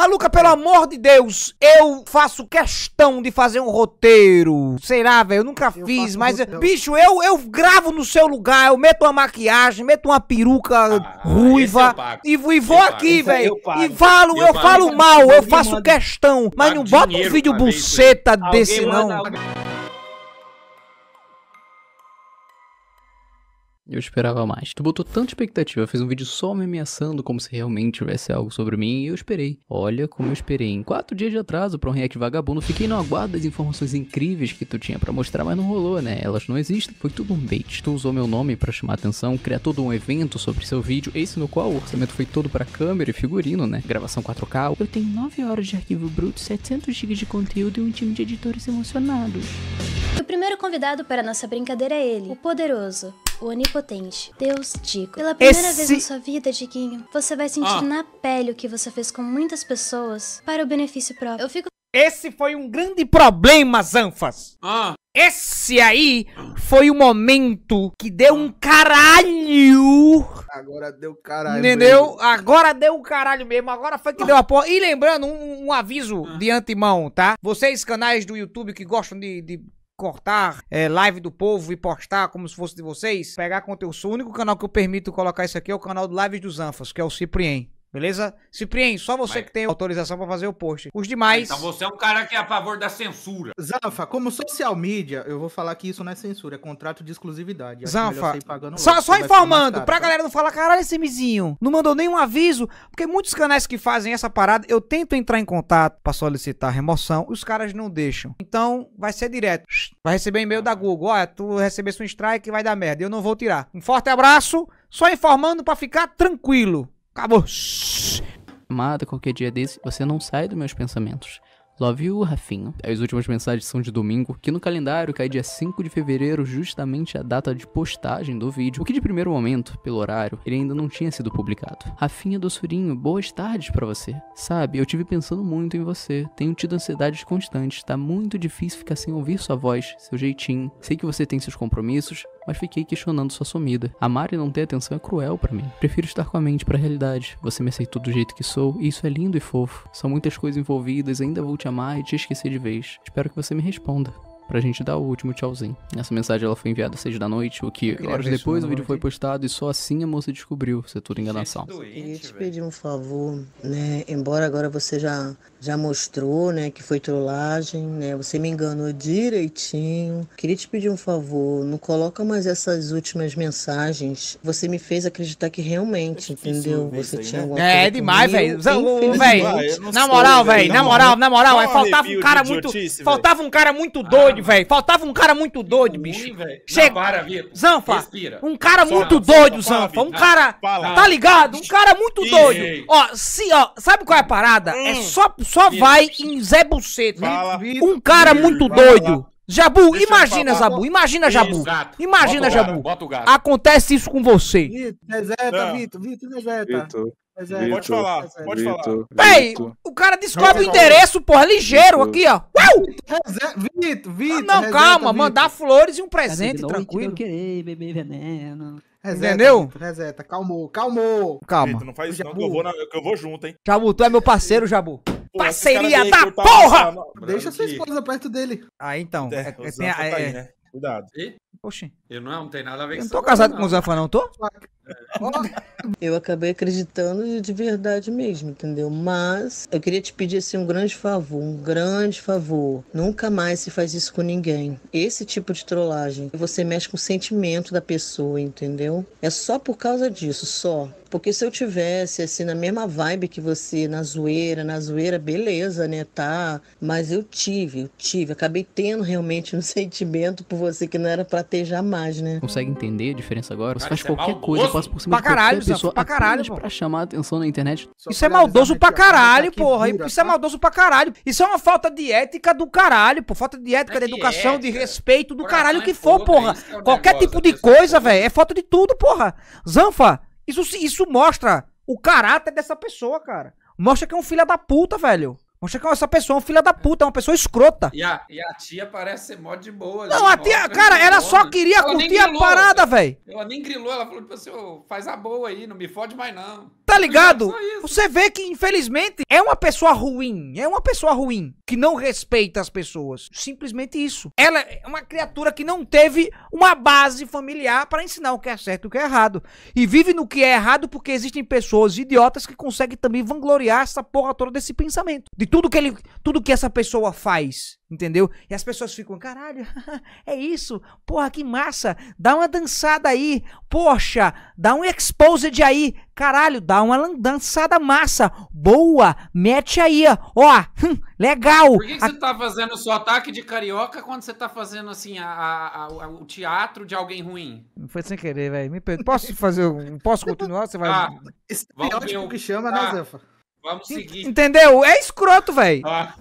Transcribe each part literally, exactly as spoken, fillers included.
Raluca, pelo amor de Deus, eu faço questão de fazer um roteiro. Será, velho? Eu nunca eu fiz, mas, roteiro. bicho, eu, eu gravo no seu lugar, eu meto uma maquiagem, meto uma peruca ah, ruiva e, e vou eu aqui, velho. E falo, eu, eu falo mal, eu faço manda. questão, mas não bota um vídeo buceta desse, não. Eu esperava mais. Tu botou tanta expectativa, fez um vídeo só me ameaçando como se realmente tivesse algo sobre mim e eu esperei. Olha como eu esperei. Em quatro dias de atraso pra um react vagabundo, fiquei no aguardo das informações incríveis que tu tinha pra mostrar, mas não rolou, né? Elas não existem, foi tudo um bait. Tu usou meu nome pra chamar atenção, criar todo um evento sobre seu vídeo, esse no qual o orçamento foi todo pra câmera e figurino, né? Gravação quatro K. Eu tenho nove horas de arquivo bruto, setecentos gigas de conteúdo e um time de editores emocionados. O primeiro convidado para nossa brincadeira é ele, o poderoso, o onipotente, Deus Dico. Pela primeira Esse... vez na sua vida, Diguinho, você vai sentir ah. na pele o que você fez com muitas pessoas para o benefício próprio. Eu fico... Esse foi um grande problema, Zanfas. Ah. Esse aí foi o momento que deu um caralho. Agora deu caralho. Entendeu? Mesmo. Agora deu um caralho mesmo. Agora foi que deu a porra. E lembrando, um, um aviso ah. de antemão, tá? Vocês, canais do YouTube que gostam de... de... cortar é, live do povo e postar como se fosse de vocês, pegar conteúdo. O único canal que eu permito colocar isso aqui é o canal do Lives dos Zanfas, que é o Ciprien. Beleza? Ciprien, só você Mas... que tem autorização pra fazer o post. Os demais... Então você é um cara que é a favor da censura. Zanfa, como social media, eu vou falar que isso não é censura, é contrato de exclusividade. Zanfa, só, só informando, caro, pra tá? galera não falar, caralho, esse mizinho não mandou nenhum aviso, porque muitos canais que fazem essa parada, eu tento entrar em contato pra solicitar remoção, os caras não deixam. Então, vai ser direto. Vai receber e-mail da Google, olha, tu recebesse um strike, vai dar merda, eu não vou tirar. Um forte abraço, só informando pra ficar tranquilo. Acabou. Amada, qualquer dia desse, você não sai dos meus pensamentos. Love you, Rafinho. As últimas mensagens são de domingo, que no calendário cai dia cinco de fevereiro, justamente a data de postagem do vídeo, o que de primeiro momento, pelo horário, ele ainda não tinha sido publicado. Rafinha doçurinho, boas tardes pra você. Sabe, eu tive pensando muito em você, tenho tido ansiedades constantes, tá muito difícil ficar sem ouvir sua voz, seu jeitinho. Sei que você tem seus compromissos, mas fiquei questionando sua sumida. Amar e não ter atenção é cruel pra mim. Prefiro estar com a mente pra realidade. Você me aceitou do jeito que sou, e isso é lindo e fofo. São muitas coisas envolvidas, ainda vou te amar e te esquecer de vez. Espero que você me responda. Pra gente dar o último tchauzinho. Essa mensagem ela foi enviada às seis da noite, o que horas depois o vídeo foi postado e só assim a moça descobriu. Isso é tudo enganação. Eu queria te pedir um favor, né? Embora agora você já, já mostrou, né, que foi trollagem, né? Você me enganou direitinho. Queria te pedir um favor, não coloca mais essas últimas mensagens. Você me fez acreditar que realmente, entendeu? Você tinha alguma coisa. É, é demais, velho. Na moral, velho, na moral, na moral, aí faltava um cara muito. Faltava um cara muito doido. Velho, faltava um cara muito doido, bicho. Chega, Zanfa, respira. Um cara muito fala, doido, fala, Zanfa. Um cara, fala. Tá ligado? Um cara muito doido. Ei. Ó, se, ó, sabe qual é a parada? Hum. É só, só vai em Zé Buceta. Fala. Um cara muito doido. Jabu, deixa imagina, Zabu, imagina, Jabu. Gato. Imagina, bota Jabu. Gato, gato. Acontece isso com você. Vitor, reseta, Vitor, Vitor, reseta. Vitor, pode falar, pode Vitor, falar. Véi, o cara descobre o endereço, porra, ligeiro aqui, ó. Vitor, Vitor. Não, calma, mandar flores e um presente, tranquilo. Eu querer beber veneno. Reseta, entendeu? Vitor, reseta, calmou, calmou. Calma. Vitor, não faz isso não, que eu, vou na, que eu vou junto, hein. Jabu, tu é meu parceiro, Jabu. Pô, parceria da porra! Pensando, deixa sua esposa perto dele. Ah, então. É, é, tem a, é, tá aí, né? Cuidado. E? Oxi. Eu não, não tem nada a ver com isso. Eu não tô casado não. com o Zanfa, não, tô? Eu acabei acreditando de verdade mesmo, entendeu? Mas eu queria te pedir assim um grande favor, um grande favor. Nunca mais se faz isso com ninguém. Esse tipo de trollagem, você mexe com o sentimento da pessoa, entendeu? É só por causa disso, só. Porque se eu tivesse, assim, na mesma vibe que você, na zoeira, na zoeira, beleza, né, tá? Mas eu tive, eu tive, acabei tendo realmente um sentimento por você que não era pra ter jamais, né? Consegue entender a diferença agora? Você Cara, faz qualquer é coisa, passa por cima pra de qualquer caralho, pessoa pra caralho, pra chamar a atenção na internet. Só isso é maldoso pra caralho, porra. Dura, isso tá? é maldoso pra caralho. Isso é uma falta de ética do caralho, pô. Falta de ética, é de educação, ética, de respeito, do caralho que for, foda, porra. É qualquer tipo de coisa, velho, é falta de tudo, porra. Zanfa, isso, isso mostra o caráter dessa pessoa, cara. Mostra que é um filho da puta, velho. Mostra que essa pessoa é um filho da puta, é uma pessoa escrota. E a, e a tia parece ser mó de boa. Não, a tia, cara, ela só queria ela curtir grilou, a parada, velho. Ela nem grilou, ela falou, tipo assim, oh, faz a boa aí, não me fode mais não. tá ligado? Você vê que, infelizmente, é uma pessoa ruim. É uma pessoa ruim. Que não respeita as pessoas. Simplesmente isso. Ela é uma criatura que não teve uma base familiar pra ensinar o que é certo e o que é errado. E vive no que é errado porque existem pessoas idiotas que conseguem também vangloriar essa porra toda desse pensamento. De tudo que ele, tudo que essa pessoa faz. Entendeu? E as pessoas ficam, caralho, é isso, porra, que massa, dá uma dançada aí, poxa, dá um exposed aí, caralho, dá uma dançada massa, boa, mete aí, ó, hum, legal. Por que, que a... você tá fazendo só ataque de carioca quando você tá fazendo, assim, a, a, a, o teatro de alguém ruim? Não foi sem querer, velho, me perdoe, posso fazer, posso continuar, você vai... Ah, estereótipo que chama, né, Zanfa? Vamos seguir. Entendeu? É escroto, velho. Ah.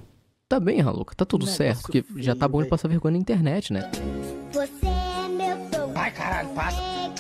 Tá bem, Raluca, tá tudo certo, porque feio, já tá bom de passar vergonha na internet, né? Você é meu povo. Vai, caralho, passa.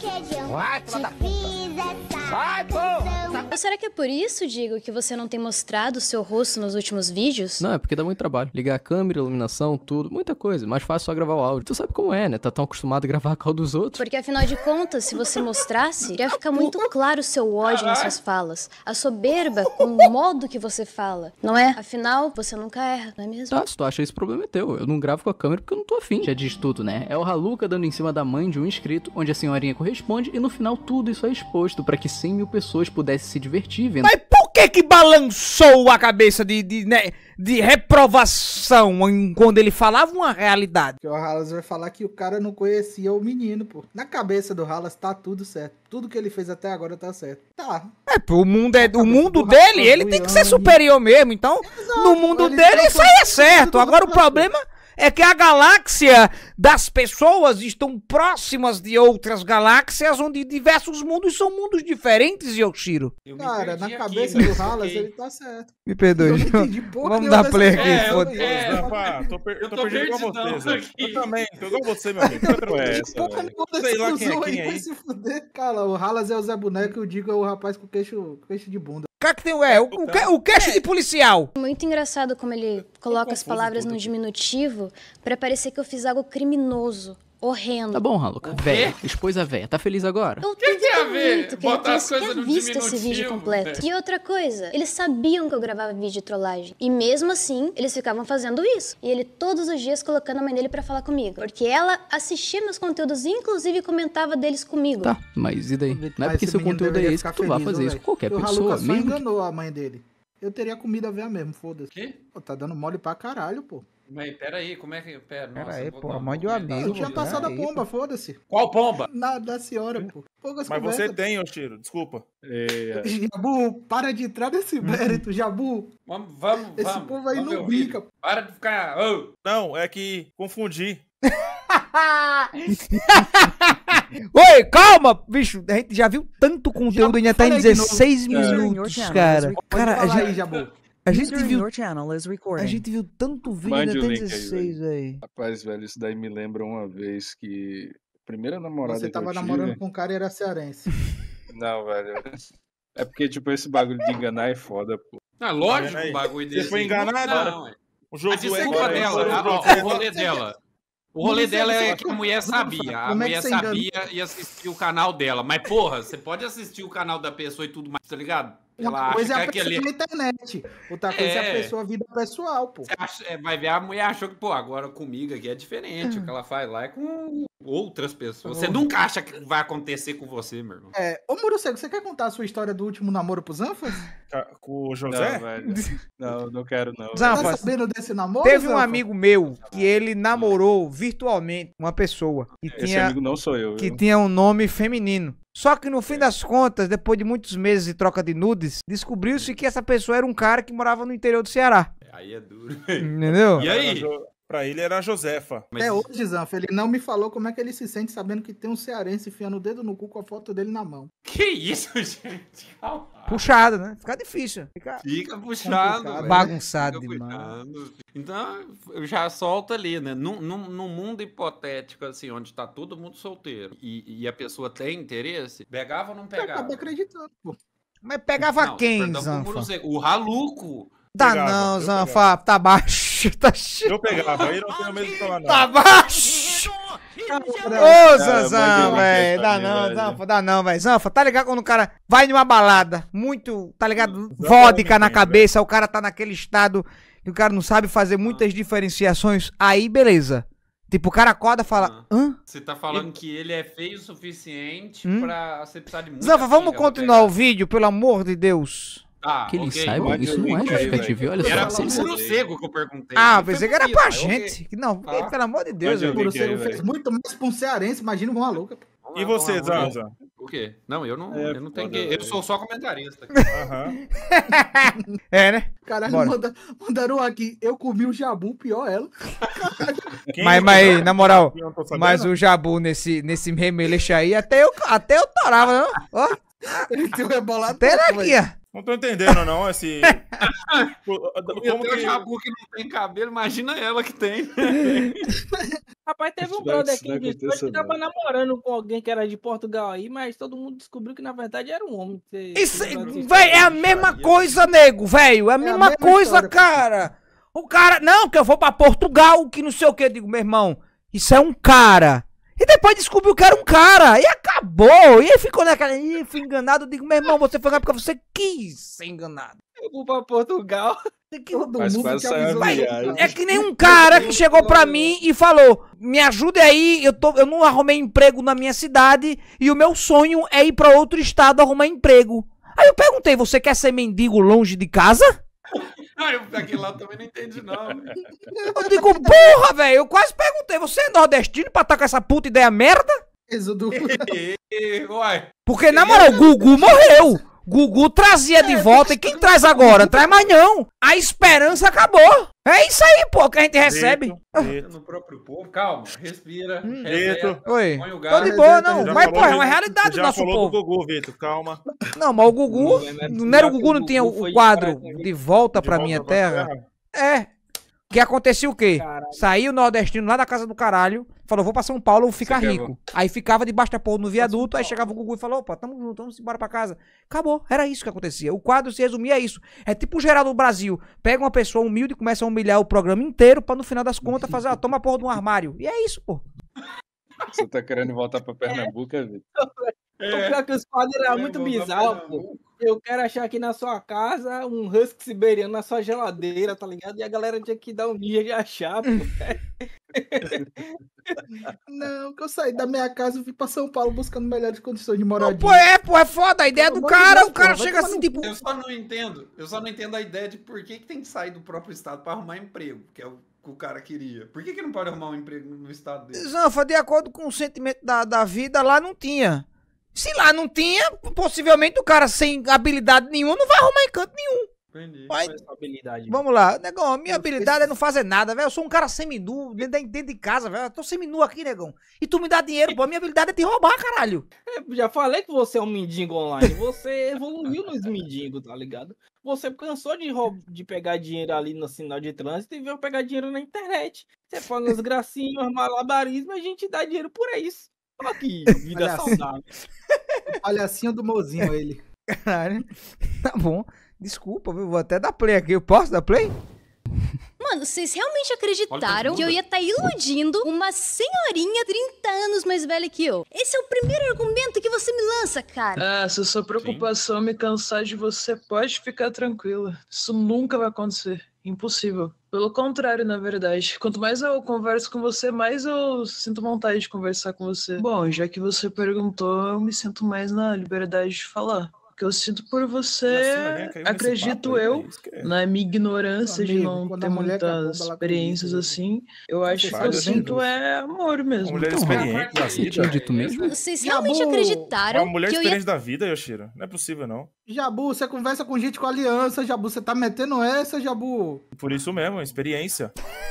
Vai, filha da puta. Vai, porra. Ou será que é por isso, Digo, que você não tem mostrado o seu rosto nos últimos vídeos? Não, é porque dá muito trabalho. Ligar a câmera, iluminação, tudo, muita coisa. Mais fácil só gravar o áudio. Tu sabe como é, né? Tá tão acostumado a gravar a call dos outros. Porque afinal de contas, se você mostrasse, iria ficar muito claro o seu ódio nas suas falas. A soberba com o modo que você fala, não é? Afinal, você nunca erra, não é mesmo? Tá, se tu acha esse problema é teu. Eu não gravo com a câmera porque eu não tô afim. Já diz tudo, né? É o Raluca dando em cima da mãe de um inscrito, onde a senhorinha corresponde, e no final tudo isso é exposto pra que cem mil pessoas pudessem se divertir vendo. Mas por que que balançou a cabeça de, de, né, de reprovação quando ele falava uma realidade? Porque o Halas vai falar que o cara não conhecia o menino, pô. Na cabeça do Halas tá tudo certo. Tudo que ele fez até agora tá certo. Tá. É, pô, o mundo, é, o mundo dele, ele tem que ser superior mesmo. Então, exato, no mundo dele isso aí é certo. Agora o problema... é que a galáxia das pessoas estão próximas de outras galáxias onde diversos mundos são mundos diferentes, Yoshiro. Cara, na cabeça aqui, do Halas ele tá certo. Me perdoe, vamos dar play aqui. É, eu, é, Rafa, tô, per eu tô, tô perdido igual você. Eu também, tô igual você, meu amigo. Que é essa, sei lá quem é quem aí. Cara, o Halas é o Zé Boneco e o Digo é o rapaz com queixo, queixo de bunda. Que tem, é, o, o, o, o queixo de policial. Muito engraçado como ele coloca as palavras no diminutivo pra parecer que eu fiz algo criminoso, horrendo. Tá bom, Raluca. Véia, expôs a véia. Tá feliz agora? Eu que que a ver? Botar as coisas no visto esse vídeo completo. Né? E outra coisa, eles sabiam que eu gravava vídeo de trollagem. E mesmo assim, eles ficavam fazendo isso. E ele todos os dias colocando a mãe dele pra falar comigo. Porque ela assistia meus conteúdos e inclusive comentava deles comigo. Tá, mas e daí? Não é porque seu conteúdo é esse que tu vai fazer isso com qualquer pessoa. O Haluca só mesmo enganou a mãe dele. Eu teria comida a ver mesmo, foda-se. Que? Pô, tá dando mole pra caralho, pô. Mas peraí, como é que... Pera, pera nossa, aí, pô, a mãe de um amigo. Eu tinha passado a pomba, foda-se. Qual pomba? Na da senhora, pô. Poucas Mas conversas. Você tem, Yoshiro, desculpa. É... Jabu, para de entrar nesse mérito, Jabu. Vamos, vamos, Esse vamos. povo aí vamos não brinca. Pô. Para de ficar... Oh. Não, é que confundi. Oi, calma, bicho. A gente já viu tanto conteúdo, ainda tá em dezesseis minutos, cara. Cara, a gente... Aí, A gente, viu, a gente viu tanto vídeo ainda tem dezesseis, velho. Rapaz, velho, isso daí me lembra uma vez que... A primeira namorada Você que tava eu tive... namorando com um cara e era cearense. Não, velho. É porque, tipo, esse bagulho de enganar é foda, pô. Ah, lógico um bagulho desse. Você foi enganado? Não, não. O jogo é culpa dela, o rolê dela. O rolê dela é que a mulher sabia. A mulher sabia e assistia o canal dela. Mas, porra, você pode assistir o canal da pessoa e tudo mais, tá ligado? Uma coisa é a pessoa na internet, outra coisa é a pessoa vida pessoal, pô. Você acha, é, vai ver, a mulher achou que, pô, agora comigo aqui é diferente. O que ela faz lá é com outras pessoas. Você nunca acha que vai acontecer com você, meu irmão. É, ô Murocego, você quer contar a sua história do último namoro pros Zanfas? Com o José? Não, velho. Não, não quero, não. Zanfas, tá sabendo desse namoro? Teve Zanfa? um amigo meu que ele namorou virtualmente uma pessoa. Que Esse tinha, amigo não sou eu. Que viu? tinha um nome feminino. Só que no fim das contas, depois de muitos meses de troca de nudes, descobriu-se que essa pessoa era um cara que morava no interior do Ceará. Aí é duro. Entendeu? E aí? Pra ele era a Josefa. Até hoje, Zanfa, ele não me falou como é que ele se sente sabendo que tem um cearense enfiando o dedo no cu com a foto dele na mão. Que isso, gente? Calma. Puxado, né? Fica difícil. Fica, Fica puxado. Velho. Bagunçado Fica demais. Puxado. Então, eu já solto ali, né? Num, num, num mundo hipotético, assim, onde tá todo mundo solteiro e, e a pessoa tem interesse, pegava ou não pegava? Eu acabei acreditando, pô. Mas pegava não, quem, perdão, Zanfa? O Raluco. Tá Pegava, não, eu Zanfa. pegava. Tá baixo. Tá Eu pegava, aí não tenho medo de falar nada. Tá baixo. Ô, Zanzão, velho. Dá não, Zanfa, dá não, velho. Zanfa, tá ligado quando o cara vai numa balada, muito, tá ligado? Vodka na cabeça, o cara tá naquele estado que o cara não sabe fazer muitas diferenciações. Aí, beleza. Tipo, o cara acorda e fala, hã? Você tá falando que ele é feio o suficiente hum? pra você precisar de muita Zanfa, vamos continuar o vídeo, pelo amor de Deus. Ah, que eles okay. saibam, isso não é justificativo. Olha era só. Era puro cego que eu perguntei. Ah, pensei que era pra gente. Okay. Não, ah. pelo amor de Deus. O puro cego fez muito mais pra um cearense, imagina uma maluca. E você, Zanza? O quê? Não, eu não, é, eu não tenho que... Eu sou só comentarista. Uhum. É, né? Caralho, manda, mandaram aqui. Eu comi o Jabu, pior ela. Mas, mas, na moral, mas o Jabu nesse, nesse remeleixo aí, até eu, até eu torava, não? Ó. Ele tem um rebolado. Até aqui, ó. Não tô entendendo, não, esse... Como que... Jabu que não tem cabelo, imagina ela que tem. Rapaz, teve um brother aqui de que tava namorando com alguém que era de Portugal aí, mas todo mundo descobriu que na verdade era um homem. Isso, véi, é a mesma coisa, nego, velho. É a mesma, é a mesma coisa, história, cara. O cara, não, que eu vou pra Portugal, que não sei o que. Eu digo, meu irmão, isso é um cara. E depois descobriu que era um cara. E acabou. E aí ficou naquela. Ih, fui enganado. Eu digo, meu irmão, você foi enganado porque você quis ser enganado. Eu vou pra Portugal. Todo mundo te avisou. É que nem um cara que chegou pra mim e falou: me ajude aí, eu, tô, eu não arrumei emprego na minha cidade e o meu sonho é ir pra outro estado arrumar emprego. Aí eu perguntei: você quer ser mendigo longe de casa? Ah, eu aquele lá também não entendi, não. Eu digo, porra, velho, eu quase perguntei: você é nordestino pra estar com essa puta ideia merda? Êxodo. Porque, na moral, o Gugu morreu. Gugu trazia de volta, e quem traz agora? Traz mais não. A esperança acabou. É isso aí, pô, que a gente recebe. Dito, dito. No próprio povo. Calma, respira. Hum. Reseta, Oi. Põe o Tô de boa, não. Mas, pô, é uma realidade do nosso povo. Do Gugu, Vitor, calma. Não, mas o Gugu, não era o Gugu, não tinha o quadro De Volta pra Minha Terra? É. Que acontecia o quê? Caralho. Saiu o nordestino lá da casa do caralho, falou, vou pra São Paulo ficar Você rico. Quer... Aí ficava debaixo da porra no viaduto, aí chegava o Gugu e falou, opa, tamo junto, vamos embora pra casa. Acabou, era isso que acontecia. O quadro se resumia a isso. É tipo o Geraldo do Brasil, pega uma pessoa humilde e começa a humilhar o programa inteiro pra no final das contas fazer, ó, toma a porra de um armário. E é isso, pô. Você tá querendo voltar pra Pernambuco, é. Vitor? É. O pior que os quadros eram muito bizarros, pô. Eu quero achar aqui na sua casa um husky siberiano na sua geladeira, tá ligado? E a galera tinha que dar um dia de achar, pô. Não, que eu saí da minha casa e fui pra São Paulo buscando melhores condições de moradia. Pô, é, pô, é foda a ideia do cara, Deus, o cara pô, chega assim, tipo... Eu só não entendo, eu só não entendo a ideia de por que, que tem que sair do próprio estado pra arrumar emprego, que é o que o cara queria. Por que que não pode arrumar um emprego no estado dele? Zanfa, de acordo com o sentimento da, da vida, lá não tinha. Se lá não tinha, possivelmente o cara sem habilidade nenhuma não vai arrumar em canto nenhum. Entendi. Mas, habilidade. Vamos lá, negão, a minha eu habilidade é não fazer nada, velho. Eu sou um cara seminu, dentro, dentro de casa, velho. Eu tô seminu aqui, negão. E tu me dá dinheiro, pô. A minha habilidade é te roubar, caralho. Eu já falei que você é um mendigo online. Você evoluiu nos mendigos, tá ligado? Você cansou de, de pegar dinheiro ali no sinal de trânsito e veio pegar dinheiro na internet. Você faz umas gracinhas, malabarismo, a gente dá dinheiro por isso. Olha aqui, vida Palhacinho. saudável. Palhacinho do mozinho, ele. Caralho. Tá bom. Desculpa, viu? Vou até dar play aqui. Eu posso dar play? Mano, vocês realmente acreditaram que eu ia estar tá iludindo uma senhorinha trinta anos mais velha que eu? Esse é o primeiro argumento que você me lança, cara. Ah, se a sua preocupação me cansar de você, pode ficar tranquila. Isso nunca vai acontecer. Impossível. Pelo contrário, na verdade. Quanto mais eu converso com você, mais eu sinto vontade de conversar com você. Bom, já que você perguntou, eu me sinto mais na liberdade de falar. O que eu sinto por você, assim, acredito eu, aí, na minha ignorância amigo, de não ter muitas experiências assim, eu acho que eu sinto é amor mesmo. Uma mulher experiente da vida. Dito mesmo? Vocês realmente Jabu, acreditaram uma mulher que experiente eu ia... da vida, Yoshiro? Não é possível, não. Jabu, você conversa com gente com aliança, Jabu, você tá metendo essa, Jabu? Por isso mesmo, experiência.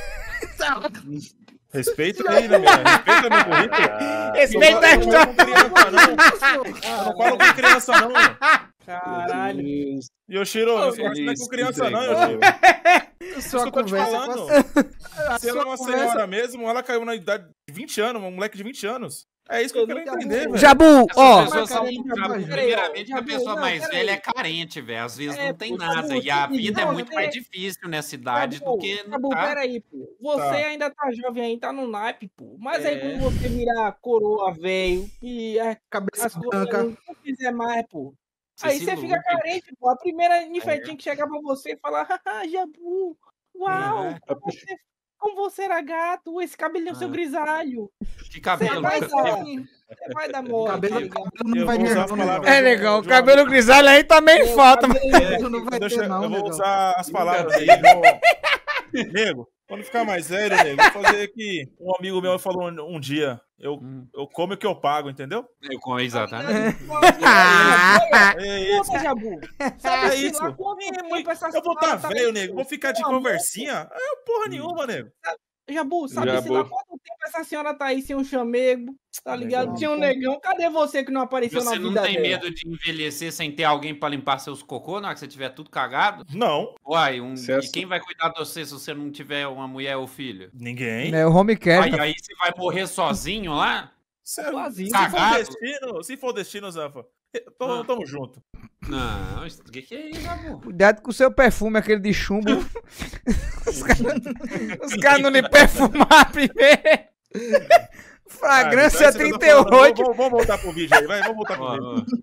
Respeita aí, né, mano? Respeita meu currículo. Respeita a história. Eu não falo com criança, não. Caralho. Yoshiro, eu não é com criança, não, Yoshiro. Isso que eu tô te falando. Se ela é uma senhora mesmo, ela caiu na idade de vinte anos, um moleque de vinte anos. É isso que eu quero entender, velho. Jabu, ó. Primeiramente, a pessoa mais velha é carente, velho. Às vezes não tem nada. E a vida é muito mais difícil nessa idade do que... Jabu, peraí, pô. Você ainda tá jovem aí, tá no naipe, pô. Mas aí quando você virar coroa, velho, e a cabeça branca, não fizer mais, pô. Aí você fica carente, pô. A primeira nifetinha que chegar pra você e falar, haha, Jabu, uau, você... Como você era gato, esse cabelinho ah. seu grisalho. Que cabelo? Você vai, você vai dar morte. Cabelo, cabelo não vai ter não. É legal, o cabelo grisalho aí também Meu falta. É, não vai ter, não, eu vou legal. usar as palavras aí. Nego, quando ficar mais velho, nego, vou fazer que um amigo meu falou um, um dia. Eu, hum. eu como o que eu pago, entendeu? Eu como, exatamente. É isso. Jabu. É isso. Eu vou estar tá velho, nego. Vou ficar de conversinha. É porra nenhuma, nego. Jabu, sabe se lá quanto tempo essa senhora tá aí sem um chamego, tá ligado? Legal. Tinha um negão, cadê você que não apareceu você na vida dela? Você não tem dela? Medo de envelhecer sem ter alguém pra limpar seus cocô na hora que você tiver tudo cagado? Não. Uai, um... e quem vai cuidar de você se você não tiver uma mulher ou filho? Ninguém. É o home care. Aí, aí você vai morrer sozinho lá? Se, se for destino, se for destino, Zanfa, tamo, ah. tamo junto. Não, o que, que é isso, amor? Cuidado com o seu perfume, aquele de chumbo. Os caras cara não lhe perfumar primeiro. Fragrância ah, trinta e oito. Vamos, vamos voltar pro vídeo aí, vai, vamos voltar pro ah, vídeo.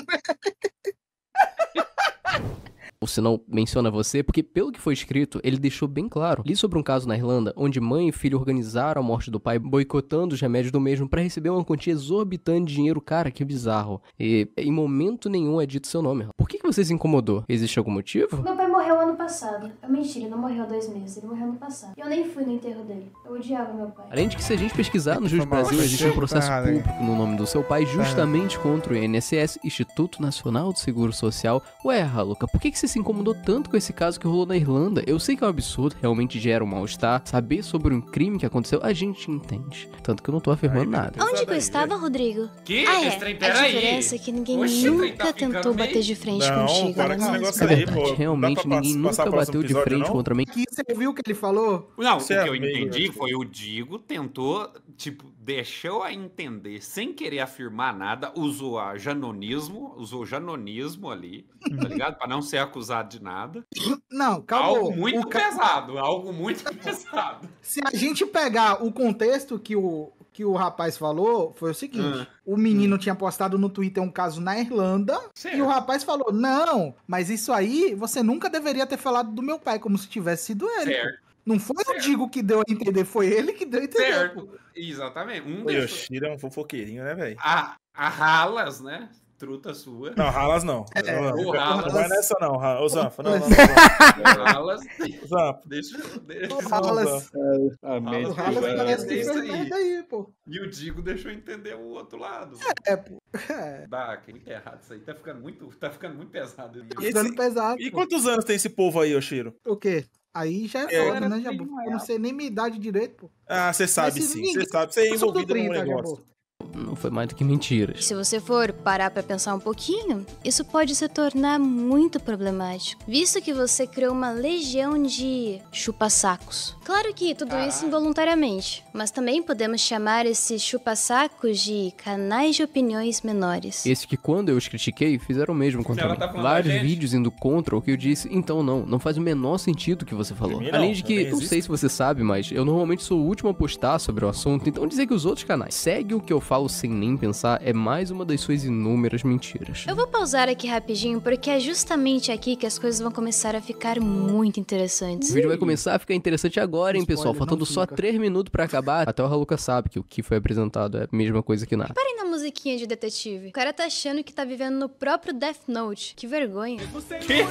Ou se não menciona você, porque pelo que foi escrito, ele deixou bem claro. Li sobre um caso na Irlanda, onde mãe e filho organizaram a morte do pai, boicotando os remédios do mesmo para receber uma quantia exorbitante de dinheiro. Cara, que bizarro. E em momento nenhum é dito seu nome. Por que, que você se incomodou? Existe algum motivo? Meu pai morreu ano passado. Eu menti, ele não morreu há dois meses, ele morreu ano passado. Eu nem fui no enterro dele. Eu odiava meu pai. Além de que se a gente pesquisar no Juiz do Brasil, existe um processo público no nome do seu pai, justamente contra o I N S S, Instituto Nacional do Seguro Social. Ué, Raluca, por que, que você se incomodou tanto com esse caso que rolou na Irlanda? Eu sei que é um absurdo, realmente gera um mal-estar. Saber sobre um crime que aconteceu, a gente entende. Tanto que eu não tô afirmando nada. Onde que eu estava, Rodrigo? Que? Ah, é. A diferença é que ninguém Oxi, nunca tá tentou bater meio... de frente não, contigo. Para não, negócio é verdade, aí, realmente ninguém nunca bateu de frente não? contra mim. Que você ouviu o que ele falou? Não, você o que eu entendi é foi o Digo tentou, tipo, deixou a entender, sem querer afirmar nada, usou a janonismo, usou janonismo ali, tá ligado? Pra não ser acusado de nada. Não, calma. Algo muito o pesado, ca... algo muito pesado. Se a gente pegar o contexto que o, que o rapaz falou, foi o seguinte, hum. o menino hum. tinha postado no Twitter um caso na Irlanda, certo. E o rapaz falou, não, mas isso aí, você nunca deveria ter falado do meu pai, como se tivesse sido ele. Certo. Não foi certo. O Digo que deu a entender, foi ele que deu a entender. Certo, pô. Exatamente. Um o Yoshiro é um fofoqueirinho, né, velho? A, a Halas, né? Truta sua. Não, Halas não. É, não, não. O Halas... não vai nessa não, ô Zanfa. Não, não, não. Halas... Zanfa. Deixa... deixa o Halas... É, o Halas parece que fez merda aí, pô. E o Digo deixou entender o outro lado. É, pô. É. Bah, que errado isso aí. Tá ficando muito, tá ficando muito pesado. Tá ficando esse... pesado, E pô. quantos anos tem esse povo aí, Yoshiro? O quê? Aí já é, é foda, né, Jabu? Eu não sei nem minha idade direito, pô. Ah, você sabe sim, você sabe. Você é envolvido no negócio. Jabu. Não foi mais do que mentiras. Se você for parar pra pensar um pouquinho, isso pode se tornar muito problemático, visto que você criou uma legião de chupa-sacos. Claro que tudo ah. isso involuntariamente, mas também podemos chamar esses chupa-sacos de canais de opiniões menores. Esse que quando eu os critiquei, fizeram o mesmo contra mim. Tá Vários vídeos indo contra o que eu disse, então não, não faz o menor sentido o que você falou. Não, Além de que, não sei se você sabe, mas eu normalmente sou o último a postar sobre o assunto, então dizer que os outros canais seguem o que eu falo sem nem pensar é mais uma das suas inúmeras mentiras. Eu vou pausar aqui rapidinho, porque é justamente aqui que as coisas vão começar a ficar muito interessantes. O vídeo vai começar a ficar interessante agora, hein, pessoal? Faltando só três minutos pra acabar. Até o Raluca sabe que o que foi apresentado é a mesma coisa que nada. Parem na musiquinha de detetive. O cara tá achando que tá vivendo no próprio Death Note. Que vergonha. Que?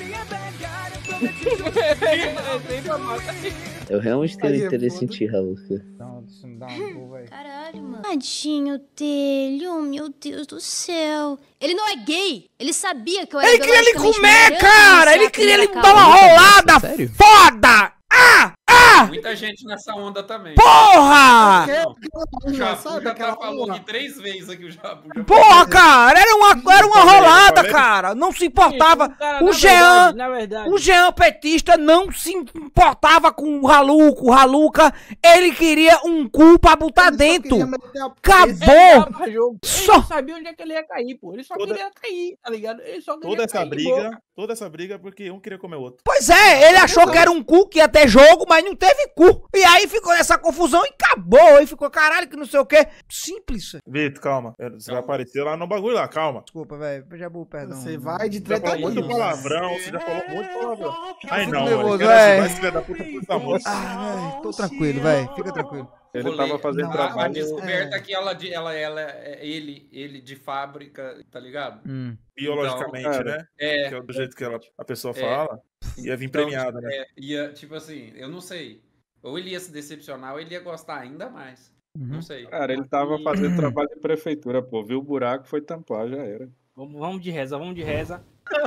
Eu realmente tenho interesse em ti, Raluca. Caralho, mano. Tadinho dele, oh meu Deus do céu. Ele não é gay. Ele sabia que eu era Ele queria ele comer, cara. Ele queria ele dar uma rolada Sério? foda. Ah! Ah! Porra! Muita gente nessa onda também. Porra! O Jabu já tá falando aqui três vezes aqui, o Jabu. Já Porra, cara, era uma, era uma rolada, cara. Não se importava. O Jean, o Jean petista não se importava com o Raluca. O Raluca, ele queria um cu pra botar dentro. Acabou. Só... Ele não sabia onde é que ele ia cair, pô. Ele só toda... queria cair, tá ligado? Ele só queria toda essa cair, briga, boca. toda essa briga porque um queria comer o outro. Pois é, ele achou que era um cu, que ia ter jogo, mas não teve cu. E aí ficou nessa confusão e acabou. E ficou, caralho, que não sei o que. Simples. Vitor, calma. Você calma. vai aparecer lá no bagulho lá, calma. Desculpa, velho. Jabu, perdão. Você vai de treta aí. Você já falou muito palavrão, você já falou muito palavrão. Ai, não, nervoso, vai se da puta por favor. Ah, tô tranquilo, velho. Fica tranquilo. Ele tava fazendo não, trabalho. A descoberta é. que ela, ela, ela, ele, ele de fábrica, tá ligado? Hum. Biologicamente, então, né? É. Que é do jeito que ela, a pessoa é. fala, ia vir então, premiada, né? É, ia, tipo assim, eu não sei. Ou ele ia se decepcionar, ou ele ia gostar ainda mais. Uhum. Não sei. Cara, ele tava fazendo trabalho de prefeitura, pô. Viu o buraco, foi tampar, já era. Vamos, vamos de reza, vamos de reza.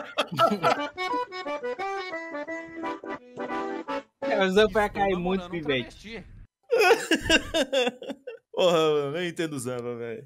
O Zampa vai cair muito, pivete. Porra, mano, eu entendo o Zampa, velho.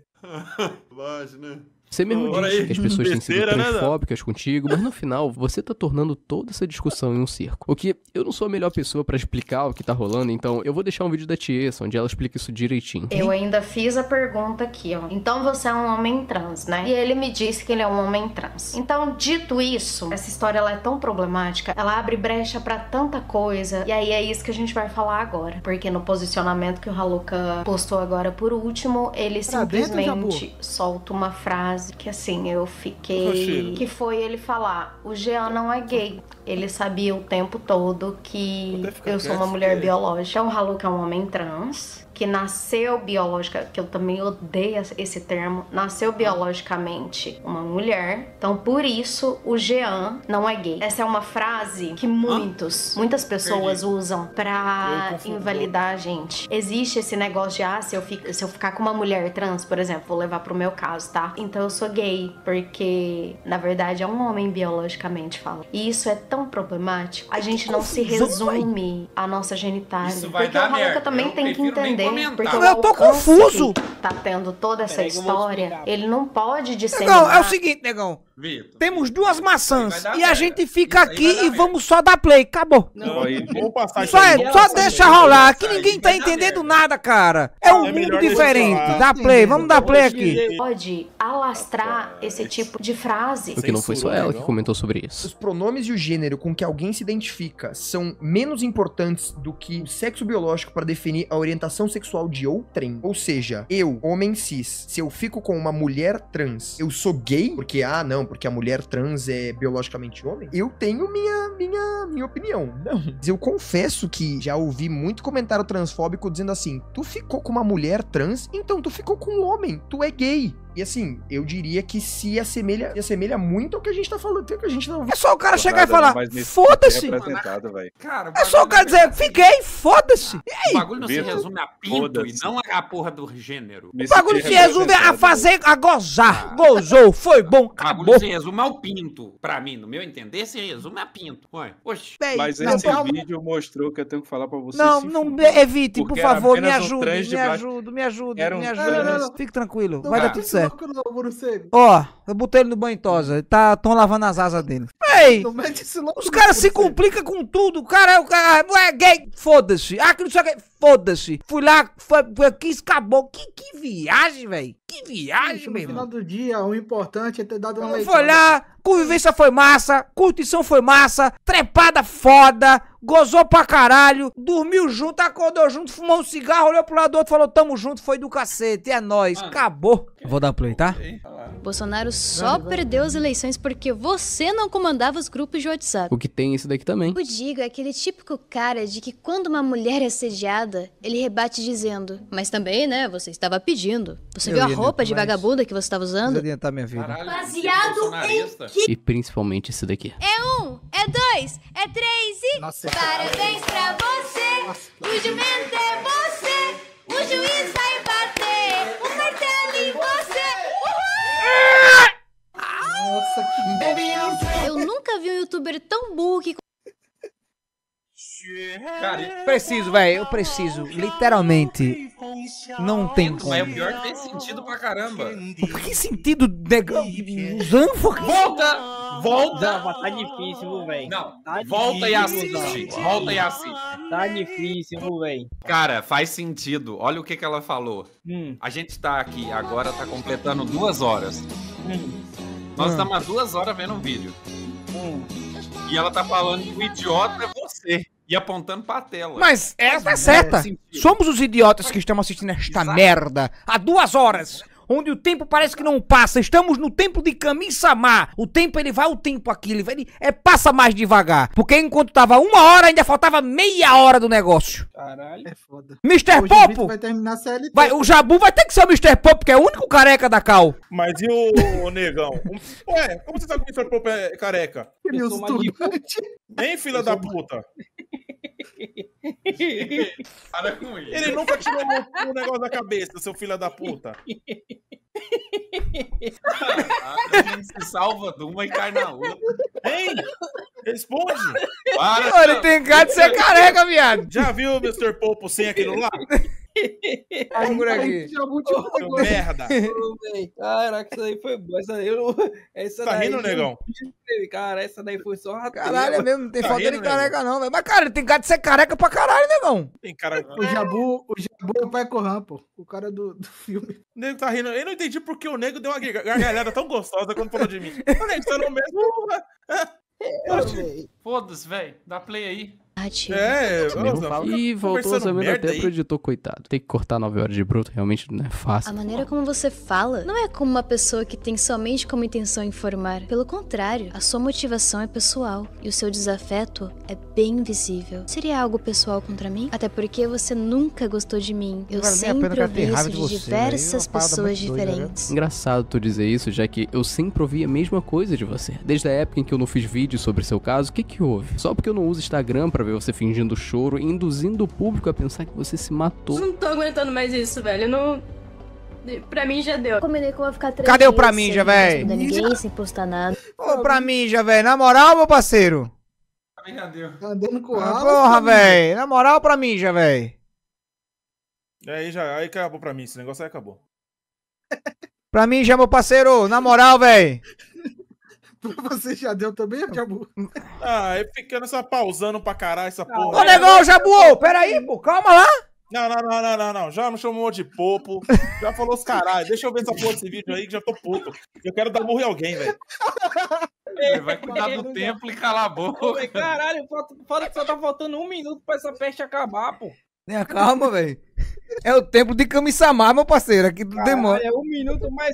Imagina. Você mesmo oh, disse que as pessoas têm sido transfóbicas, né, contigo, mas no final você tá tornando toda essa discussão em um circo. O que eu não sou a melhor pessoa pra explicar o que tá rolando, então eu vou deixar um vídeo da Tiesa, onde ela explica isso direitinho. Eu ainda fiz a pergunta aqui, ó. Então você é um homem trans, né? E ele me disse que ele é um homem trans. Então, dito isso, essa história ela é tão problemática, ela abre brecha pra tanta coisa, e aí é isso que a gente vai falar agora. Porque no posicionamento que o Raluca postou agora por último, ele pra simplesmente dentro, solta uma frase que assim, eu fiquei... Que foi ele falar, o Jean não é gay. Ele sabia o tempo todo que eu sou uma mulher biológica. Então o Raluca é um homem trans, que nasceu biológica, que eu também odeio esse termo, nasceu biologicamente uma mulher. Então por isso o Jean não é gay. Essa é uma frase que muitos, muitas pessoas Perdi. usam pra invalidar a gente. Existe esse negócio de, ah, se eu, fico, se eu ficar com uma mulher trans, por exemplo, vou levar pro meu caso, tá? Então eu sou gay, porque na verdade é um homem biologicamente falando. E isso é tão problemático. A gente não se resume à nossa genitália. Isso vai porque dar o Raluca merda. também eu tem que entender. Porque eu tô confuso. Tá tendo toda essa Pega, história. Ele não pode disseminar. Negão, é o seguinte, negão. Vitor, temos duas maçãs e a gente fica isso aqui e merda. vamos só dar play. Acabou. Não, aí, vamos passar só é, só deixa rolar. Aqui ninguém tá entendendo nada, cara. É um é mundo diferente. Dá play, vamos dar play aqui. Pode alastrar esse tipo de frase. Porque não foi só ela que comentou sobre isso. Os pronomes e o gênero com que alguém se identifica são menos importantes do que o sexo biológico para definir a orientação sexual de outrem. Ou seja, eu, homem cis, se eu fico com uma mulher trans, eu sou gay? Porque, ah, não, porque a mulher trans é biologicamente homem? Eu tenho minha, minha, minha opinião. Não. Mas eu confesso que já ouvi muito comentário transfóbico dizendo assim, tu ficou com uma mulher trans, então tu ficou com um homem, tu é gay. E assim, eu diria que se assemelha, se assemelha muito ao que a gente tá falando. Que a gente não... É só o cara chegar e falar, foda-se. É só o cara dizer, fiquei, foda-se. E aí? O bagulho não se resume a pinto e não a porra do gênero. O bagulho se resume a fazer, a gozar. Gozou, foi bom, acabou. O bagulho se resume ao pinto. Pra mim, no meu entender, se resume a pinto. Ué, oxe. Mas não, esse não, vídeo mostrou que eu tenho que falar pra vocês. Não, não evite, por favor, me ajude, me ajude, me ajude, me ajude. Fique tranquilo, vai dar tudo certo. Ó, oh, eu botei ele no banho tosa. Tá, tão lavando as asas dele. Ei, os caras se complicam com tudo. O cara, o cara é gay, foda-se. Ah, que não sei o que, foda-se. Fui lá, foi, foi aqui, acabou. Que, que viagem, velho. Que viagem, meu irmão. No final do dia, o importante é ter dado uma leitura. Foi lá, convivência foi massa, curtição foi massa, trepada foda, gozou pra caralho, dormiu junto, acordou junto, fumou um cigarro, olhou pro lado do outro, falou tamo junto, foi do cacete, é nóis, Mano, acabou. Okay. Vou dar play, tá? Okay. Bolsonaro só vai, perdeu vai. as eleições porque você não comandava os grupos de WhatsApp. O que tem isso daqui também. O Digo é aquele típico cara de que quando uma mulher é assediada, ele rebate dizendo, mas também, né, você estava pedindo. Você Eu viu a roupa de vagabunda que você estava usando? Adiantar minha vida. Caralho, baseado em que... E principalmente esse daqui. É um, é dois, é três e... Nossa, parabéns pra você, Nossa, o jumento é você, o juiz vai bater, o martelo em você. Nossa, que Eu nunca vi um youtuber tão burro que... Cara, preciso, velho, eu preciso. Literalmente. Não tem como. Mas é o pior que tem sentido pra caramba. Que sentido, negão? Zanfa? Volta! Volta! Zanfa, tá difícil, velho. Não, tá volta difícil, e assiste. Zanfa. Volta e assiste. Tá difícil, velho. Cara, faz sentido. Olha o que que ela falou. Hum. A gente tá aqui agora, tá completando duas horas. Hum. Nós estamos hum. há duas horas vendo um vídeo. Hum. E ela tá falando que o idiota é você. E apontando pra tela. Mas essa é certa. Somos os idiotas que estamos assistindo esta Exato. merda há duas horas. Onde o tempo parece que não passa. Estamos no tempo de Kami-sama. O tempo, ele vai, o tempo aqui, ele, vai, ele é, passa mais devagar. Porque enquanto tava uma hora, ainda faltava meia hora do negócio. Caralho, é foda. mister Popo! Vai terminar C L T. Vai, o Jabu vai ter que ser o mister Popo, que é o único careca da Cal. Mas e o, o negão? Ué, como você sabe que o mister Popo é careca? Eu sou Nem filha da puta. Para com isso. Ele nunca tirou o, o negócio da cabeça, seu filho da puta. A gente se salva de uma e cai na outra. Hein? Responde. Para, ele tem cara de ser careca, viado. Já viu o mister Popo sem aquilo lá? Vamos por aqui. Seu merda. Caraca, isso daí foi bom. Essa daí eu... Essa tá daí rindo, negão? Cara, essa daí foi só rateiro. Caralho, é mesmo, não tem tá falta rindo, de careca negão? Não, velho. Mas, cara, ele tem cara de ser careca pra caralho, negão. Tem cara... O Jabu, o Jabu é o Pai Corran, pô. O cara do, do filme. O nego tá rindo. Eu não entendi porque o nego deu uma gargalhada tão gostosa quando falou de mim. O nego tá no mesmo... Foda-se, velho. Dá play aí. É, e voltou sabendo até pro editor, coitado. Tem que cortar nove horas de bruto, realmente não é fácil. A maneira como você fala não é como uma pessoa que tem somente como intenção informar. Pelo contrário, a sua motivação é pessoal e o seu desafeto é bem visível. Seria algo pessoal contra mim? Até porque você nunca gostou de mim. Eu sempre ouvi isso de diversas pessoas diferentes. Engraçado tu dizer isso, já que eu sempre ouvi a mesma coisa de você. Desde a época em que eu não fiz vídeo sobre seu caso, o que que houve? Só porque eu não uso Instagram pra ver você fingindo choro e induzindo o público a pensar que você se matou. Não tô aguentando mais isso, velho. Não... Pra mim já deu. Combinei que eu vou ficar três Cadê o pra mim já, velho? Ninguém sem postar nada. Ô, pra mim já, velho. Na moral, meu parceiro. Pra mim já deu. Tá andando com ah, porra, velho. Na moral, pra mim já, velho. Aí já, aí acabou pra mim. Esse negócio aí acabou. Pra mim já, meu parceiro. Na moral, velho. Pra você já deu também, Jabu? Ah, eu fiquei nessa pausando pra caralho essa porra. Ô, negão, Jabu, pera aí, pô, calma lá. Não, não, não, não, não, não, já me chamou de popo, já falou os caralho. Deixa eu ver essa porra desse vídeo aí que já tô puto. Eu quero dar burro em alguém, velho. Vai cuidar do templo e calar a boca. Caralho, fala que só tá faltando um minuto pra essa peste acabar, pô. Tenha calma, velho. É o templo de Kami-sama, meu parceiro, aqui do demônio. É um minuto mais...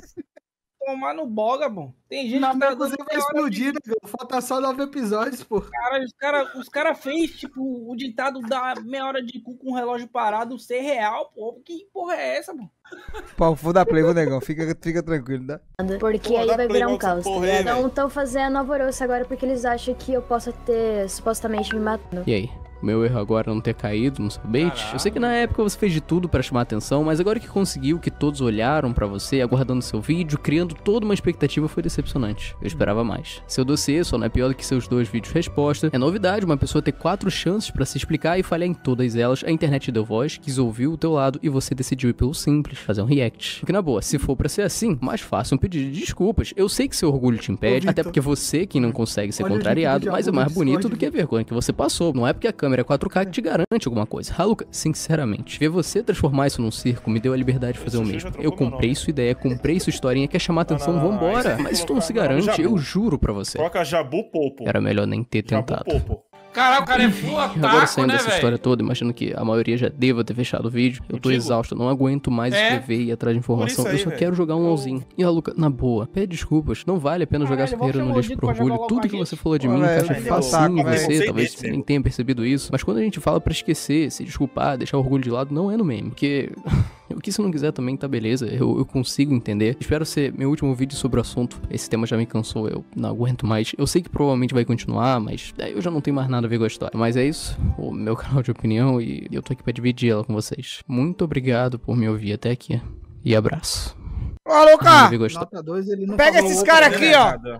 Tomar no boga, bom. Tem gente que tá dando vai explodir, de... né? Falta só nove episódios, pô. Cara, os caras os cara fez, tipo, o ditado da meia hora de cu com o relógio parado ser real, pô. Que porra é essa, pô? Pô, vou dar play, vou negão. Fica, fica tranquilo, tá? Porque pô, aí vai virar um caos, tá ligado? Então estão fazendo alvoroço agora porque eles acham que eu possa ter supostamente me matando. E aí? Meu erro agora é não ter caído no seu bait? Caralho. Eu sei que na época você fez de tudo pra chamar atenção, mas agora que conseguiu, que todos olharam pra você, aguardando seu vídeo, criando toda uma expectativa, foi decepcionante. Eu esperava mais. Seu dossiê só não é pior do que seus dois vídeos resposta. É novidade uma pessoa ter quatro chances pra se explicar e falhar em todas elas. A internet deu voz, quis ouvir o teu lado e você decidiu ir pelo simples, fazer um react. Porque na boa, se for pra ser assim, mais fácil um pedido de desculpas. Eu sei que seu orgulho te impede, Ô, até porque você quem não consegue ser Olha contrariado, mas é mais bonito do que a vergonha que você passou. Não é porque a câmera é quatro K que te garante alguma coisa. Haluka, sinceramente, ver você transformar isso num circo me deu a liberdade de fazer o mesmo. Eu comprei sua ideia, comprei sua historinha, quer chamar atenção, não, não, não, vambora. Mas isso não se garante, eu juro pra você. Troca Jabu Popo. Era melhor nem ter tentado. Jabu Popo. Caralho, o cara é full ataco, Agora saindo né, dessa véio? história toda, imagino que a maioria já deva ter fechado o vídeo. Eu tô Contigo? exausto, não aguento mais é. escrever e ir atrás de informação. Aí, eu só véio. quero jogar um LOLzinho. E a Luca, na boa, pede desculpas. Não vale a pena jogar sua carreira no lixo pro orgulho. Tudo que você falou de mim encaixa facinho em você. Talvez você nem tenha percebido isso. Mas quando a gente fala pra esquecer, se desculpar, deixar o orgulho de lado, não é no meme. Porque... o que se não quiser também tá beleza, eu, eu consigo entender. Espero ser meu último vídeo sobre o assunto. Esse tema já me cansou, eu não aguento mais. Eu sei que provavelmente vai continuar, mas é, eu já não tenho mais nada a ver com a história. Mas é isso, o meu canal de opinião e eu tô aqui pra dividir ela com vocês. Muito obrigado por me ouvir até aqui. E abraço. Ô, Luca! Nota dois, ele não Pega esses caras aqui, ó.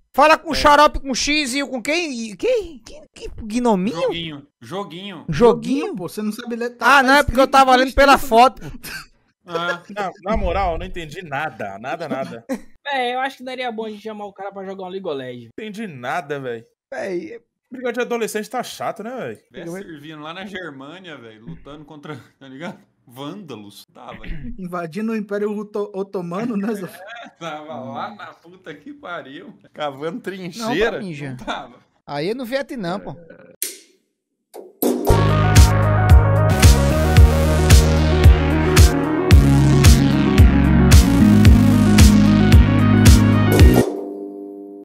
Fala com o Xarope com X e o com quem? Quem? Que, que gnominho? Joguinho. Joguinho. Joguinho? Pô, você não sabe ler. Tá, ah, não, é porque eu tava lendo pela foto. Ah, na, na moral, eu não entendi nada. Nada, nada. É, eu acho que daria bom a gente chamar o cara pra jogar um League of Legends. Não entendi nada, velho. Véi... Briga de adolescente tá chato, né, velho? Servindo lá na Germânia, velho, lutando contra, tá ligado? Vândalos. Tava. Tá, invadindo o Império Otomano, né, Zé? É, tava lá na puta que pariu. Cavando trincheira. Não, não tava. Aí é no Vietnã, pô.